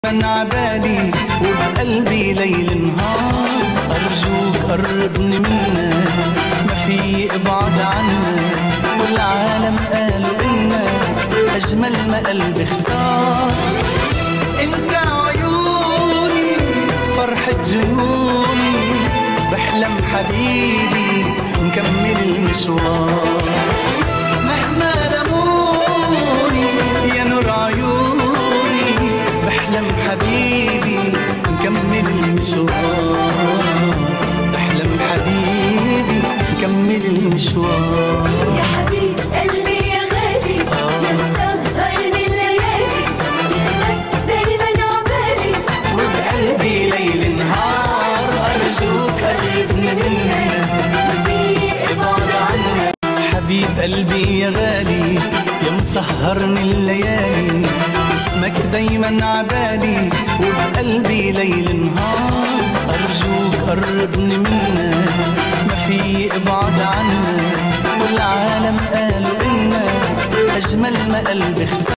من عبالي وبقلبي ليل نهار. أرجوك قربني منك، ما في ابعد عنك، والعالم قالوا إنك أجمل ما قلبي اختار. انت عيوني فرحة جنوني، بحلم حبيبي نكمل المشوار. مهما لموني يا نور عيوني، بحلم حبيبي نكمل المشوار. بحلم حبيبي نكمل المشوار. يا حبيب قلبي يا غالي، يا مسهر من ليالي، اسمك دايما عبالي وبقلبي ليل نهار. أرجوك قربني منك، ما في ابعد عنك. حبيب قلبي يا غالي، يا مسهرني الليالي، اسمك دايما عبالي وبقلبي ليل نهار. أرجوك قربني منك، ما في ابعد عنك، والعالم قالوا إنك أجمل ما قلبي اختار.